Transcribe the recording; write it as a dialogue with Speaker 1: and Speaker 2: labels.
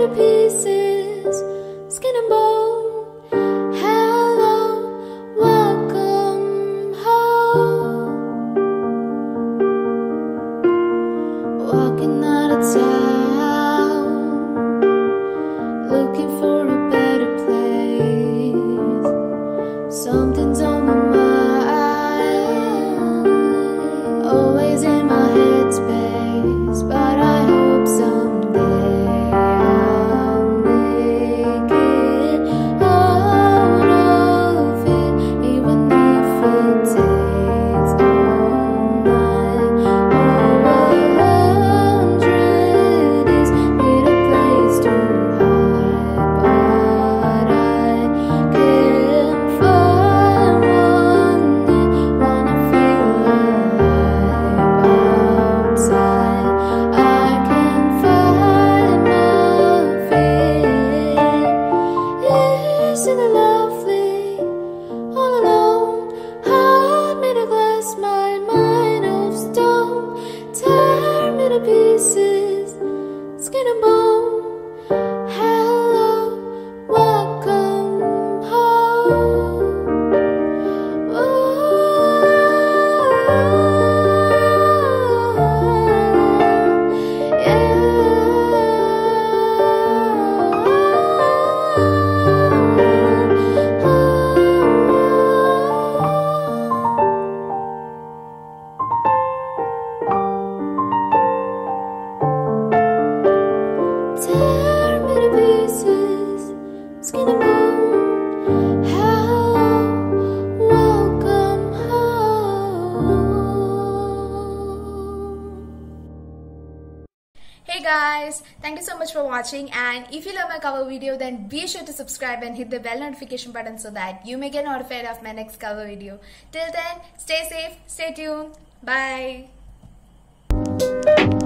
Speaker 1: pieces, skin and bone. Hello, welcome home. Walking out of town, looking for a better place. Something's on my mind, always in my headspace, but I hope someday I'll make it out of it, even if it takes all night. Oh, 100 is need a place to hide, but I can't find one. Wanna feel alive outside. I can't find my feet. Isn't it lovely? All alone, heart made of glass, my mind of stone. Tear me to pieces, skin and bone. Hello, welcome home. Tear me to pieces, skin and bone. Hello, welcome home.
Speaker 2: Hey guys, thank you so much for watching, and if you love my cover video then be sure to subscribe and hit the bell notification button so that you may get notified of my next cover video. Till then, stay safe, stay tuned, bye.